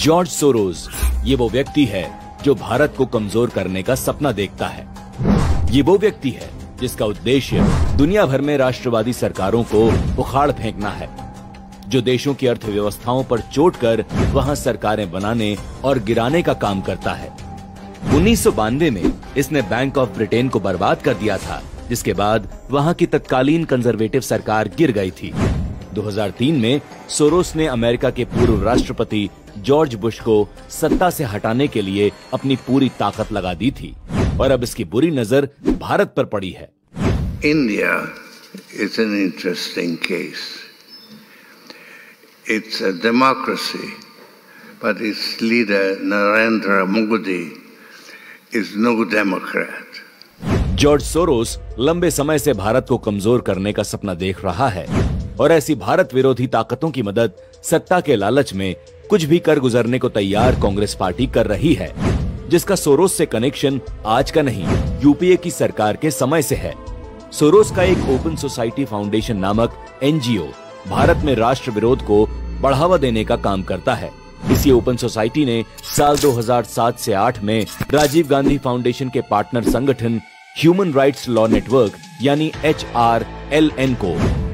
George Soros ये वो व्यक्ति है जो भारत को कमजोर करने का सपना देखता है। ये वो व्यक्ति है जिसका उद्देश्य दुनिया भर में राष्ट्रवादी सरकारों को उखाड़ फेंकना है, जो देशों की अर्थव्यवस्थाओं पर चोट कर वहां सरकारें बनाने और गिराने का काम करता है। 1992 में इसने बैंक ऑफ ब्रिटेन को बर्बाद कर दिया था, जिसके बाद वहां की तत्कालीन कंजर्वेटिव सरकार गिर गई थी। 2003 में सोरोस ने अमेरिका के पूर्व राष्ट्रपति जॉर्ज बुश को सत्ता से हटाने के लिए अपनी पूरी ताकत लगा दी थी और अब इसकी बुरी नजर भारत पर पड़ी है। India is an interesting case. It's a democracy, but its leader Narendra Modi is no Democrat. George Soros लंबे समय से भारत को कमजोर करने का सपना देख रहा है और ऐसी भारत विरोधी ताकतों की मदद सत्ता के लालच में कुछ भी कर गुजरने को तैयार कांग्रेस पार्टी कर रही है, जिसका सोरोस से कनेक्शन आज का नहीं, यूपीए की सरकार के समय से है। सोरोस का एक ओपन सोसाइटी फाउंडेशन नामक एनजीओ भारत में राष्ट्र विरोध को बढ़ावा देने का काम करता है। इसी ओपन सोसाइटी ने साल 2007 से 8 में राजीव गांधी फाउंडेशन के पार्टनर संगठन ह्यूमन राइट्स लॉ नेटवर्क यानी HRLN को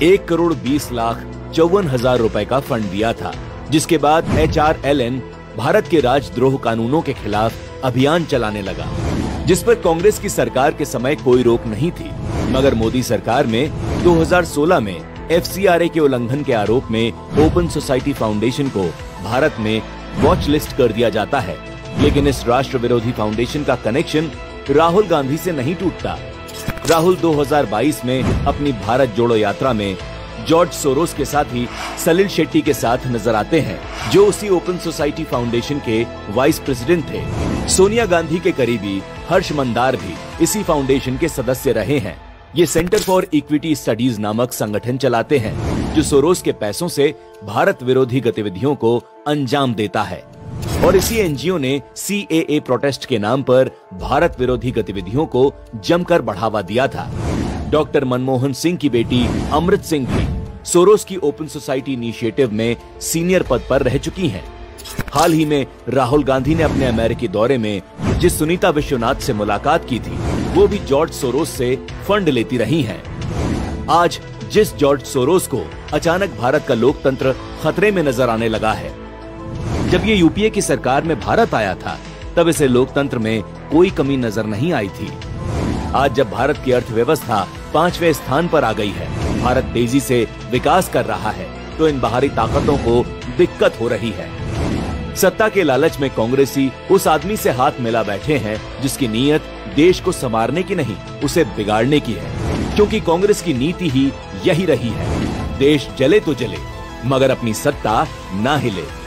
1,20,54,000 रुपए का फंड दिया था, जिसके बाद HRLN भारत के राजद्रोह कानूनों के खिलाफ अभियान चलाने लगा, जिस पर कांग्रेस की सरकार के समय कोई रोक नहीं थी। मगर मोदी सरकार में 2016 में FCRA के उल्लंघन के आरोप में ओपन सोसाइटी फाउंडेशन को भारत में वॉच लिस्ट कर दिया जाता है। लेकिन इस राष्ट्र विरोधी फाउंडेशन का कनेक्शन राहुल गांधी से नहीं टूटता। राहुल 2022 में अपनी भारत जोड़ो यात्रा में जॉर्ज सोरोस के साथ ही सलिल शेट्टी के साथ नजर आते हैं, जो उसी ओपन सोसाइटी फाउंडेशन के वाइस प्रेसिडेंट थे। सोनिया गांधी के करीबी हर्ष मंदार भी इसी फाउंडेशन के सदस्य रहे हैं। ये सेंटर फॉर इक्विटी स्टडीज नामक संगठन चलाते हैं, जो सोरोस के पैसों से भारत विरोधी गतिविधियों को अंजाम देता है। और इसी एनजीओ ने CAA प्रोटेस्ट के नाम पर भारत विरोधी गतिविधियों को जमकर बढ़ावा दिया था। डॉक्टर मनमोहन सिंह की बेटी अमृत सिंह भी सोरोस की ओपन सोसाइटी इनिशिएटिव में सीनियर पद पर रह चुकी हैं। हाल ही में राहुल गांधी ने अपने अमेरिकी दौरे में जिस सुनीता विश्वनाथ से मुलाकात की थी, वो भी जॉर्ज सोरोस से फंड लेती रही हैं। आज जिस जॉर्ज सोरोस को अचानक भारत का लोकतंत्र खतरे में नजर आने लगा है, जब ये यूपीए की सरकार में भारत आया था, तब इसे लोकतंत्र में कोई कमी नजर नहीं आई थी। आज जब भारत की अर्थव्यवस्था 5वें स्थान पर आ गई है, भारत तेजी से विकास कर रहा है, तो इन बाहरी ताकतों को दिक्कत हो रही है। सत्ता के लालच में कांग्रेसी उस आदमी से हाथ मिला बैठे हैं जिसकी नीयत देश को संवारने की नहीं, उसे बिगाड़ने की है, क्योंकि कांग्रेस की नीति ही यही रही है, देश जले तो जले मगर अपनी सत्ता ना हिले।